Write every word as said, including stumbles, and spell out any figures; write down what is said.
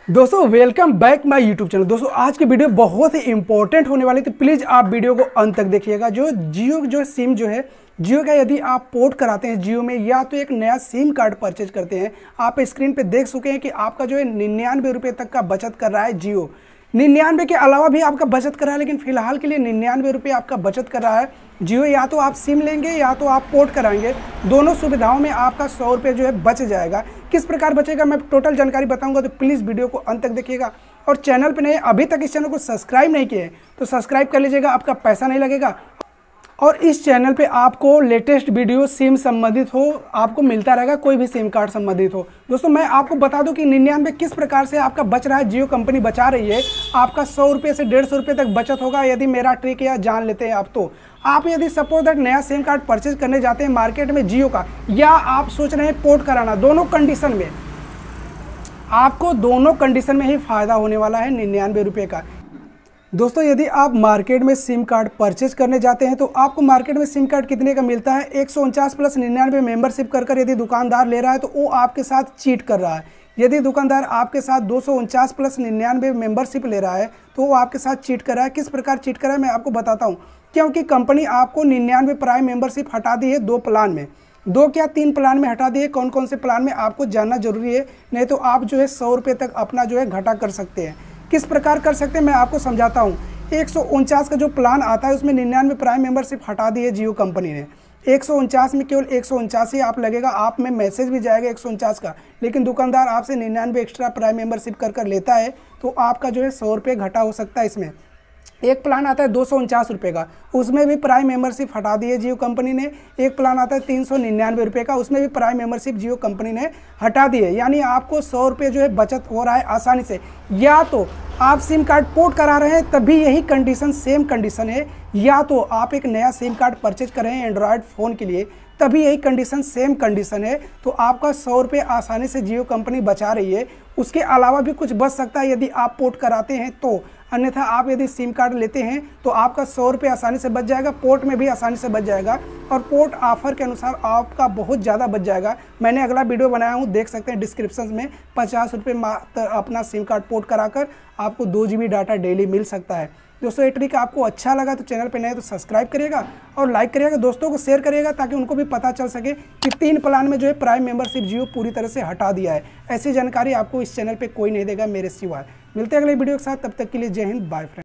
दोस्तों welcome back my YouTube channel. दोस्तों आज की वीडियो बहुत ही इंपॉर्टेंट होने वाली थी, प्लीज़ आप वीडियो को अंत तक देखिएगा। जो जियो जो सिम जो है जियो का, यदि आप पोर्ट कराते हैं जियो में या तो एक नया सिम कार्ड परचेज करते हैं, आप स्क्रीन पे देख चुके हैं कि आपका जो है निन्यानवे रुपये तक का बचत कर रहा है जियो। निन्यानवे के अलावा भी आपका बचत कर रहा है, लेकिन फिलहाल के लिए निन्यानवे रुपये आपका बचत कर रहा है जियो। या तो आप सिम लेंगे या तो आप पोर्ट कराएंगे, दोनों सुविधाओं में आपका सौ रुपये जो है बच जाएगा। किस प्रकार बचेगा मैं टोटल जानकारी बताऊंगा, तो प्लीज़ वीडियो को अंत तक देखिएगा। और चैनल पे नहीं, अभी तक इस चैनल को सब्सक्राइब नहीं किए तो सब्सक्राइब कर लीजिएगा, आपका पैसा नहीं लगेगा। और इस चैनल पे आपको लेटेस्ट वीडियो सिम संबंधित हो आपको मिलता रहेगा, कोई भी सिम कार्ड संबंधित हो। दोस्तों मैं आपको बता दूं कि निन्यानवे किस प्रकार से आपका बच रहा है, जियो कंपनी बचा रही है। आपका सौ रुपये से डेढ़ सौ रुपये तक बचत होगा यदि मेरा ट्रिक या जान लेते हैं आप। तो आप यदि सपोज दैट नया सिम कार्ड परचेज करने जाते हैं मार्केट में जियो का, या आप सोच रहे हैं पोर्ट कराना, दोनों कंडीशन में आपको दोनों कंडीशन में ही फ़ायदा होने वाला है निन्यानवे रुपये का। दोस्तों यदि आप मार्केट में सिम कार्ड परचेज करने जाते हैं तो आपको मार्केट में सिम कार्ड कितने का मिलता है, एक सौ उनचास प्लस निन्यानवे मेंबरशिप कर कर यदि दुकानदार ले रहा है तो वो आपके साथ चीट कर रहा है। यदि दुकानदार आपके साथ दो सौ उनचास प्लस निन्यानवे मेंबरशिप ले रहा है तो वो आपके साथ चीट कर रहा है। किस प्रकार चीट कर रहा है मैं आपको बताता हूँ। क्योंकि कंपनी आपको निन्यानवे प्राइम मेंबरशिप हटा दी है दो प्लान में, दो क्या तीन प्लान में हटा दिए। कौन कौन से प्लान में आपको जानना जरूरी है, नहीं तो आप जो है सौ रुपये तक अपना जो है घटा कर सकते हैं। किस प्रकार कर सकते हैं मैं आपको समझाता हूँ। एक सौ उनचास का जो प्लान आता है उसमें निन्यानवे प्राइम मेंबरशिप हटा दी है जियो कंपनी ने। एक सौ उनचास में केवल एक सौ उनचास ही आप लगेगा, आप में मैसेज भी जाएगा एक सौ उनचास का, लेकिन दुकानदार आपसे निन्यानवे एक्स्ट्रा प्राइम मेंबरशिप कर कर लेता है तो आपका जो है सौ रुपये घटा हो सकता है। इसमें एक प्लान आता है दो सौ उनचास रुपये का, उसमें भी प्राइम मेंबरशिप हटा दी है जियो कंपनी ने। एक प्लान आता है तीन सौ निन्यानवे रुपये का, उसमें भी प्राइम मेंबरशिप जियो कंपनी ने हटा दी है। यानी आपको सौ रुपये जो है बचत हो रहा है आसानी से। या तो आप सिम कार्ड पोर्ट करा रहे हैं तभी यही कंडीशन सेम कंडीशन है, या तो आप एक नया सिम कार्ड परचेज कर रहे हैं एंड्रॉयड फ़ोन के लिए तभी यही कंडीशन सेम कंडीशन है। तो आपका सौ रुपये आसानी से जियो कंपनी बचा रही है। उसके अलावा भी कुछ बच सकता है यदि आप पोर्ट कराते हैं तो, अन्यथा आप यदि सिम कार्ड लेते हैं तो आपका सौ रुपये आसानी से बच जाएगा, पोर्ट में भी आसानी से बच जाएगा। और पोर्ट ऑफर के अनुसार आपका बहुत ज़्यादा बच जाएगा। मैंने अगला वीडियो बनाया हूँ, देख सकते हैं डिस्क्रिप्शन में। पचास रुपये मात्र अपना सिम कार्ड पोर्ट कराकर आपको दो जी बी डाटा डेली मिल सकता है। दोस्तों ये ट्रिक आपको अच्छा लगा तो चैनल पे नए तो सब्सक्राइब करिएगा और लाइक करिएगा, दोस्तों को शेयर करिएगा ताकि उनको भी पता चल सके कि तीन प्लान में जो है प्राइम मेंबरशिप जियो पूरी तरह से हटा दिया है। ऐसी जानकारी आपको इस चैनल पे कोई नहीं देगा मेरे सिवाय। मिलते हैं अगले वीडियो के साथ, तब तक के लिए जय हिंद, बाय फ्रेंड।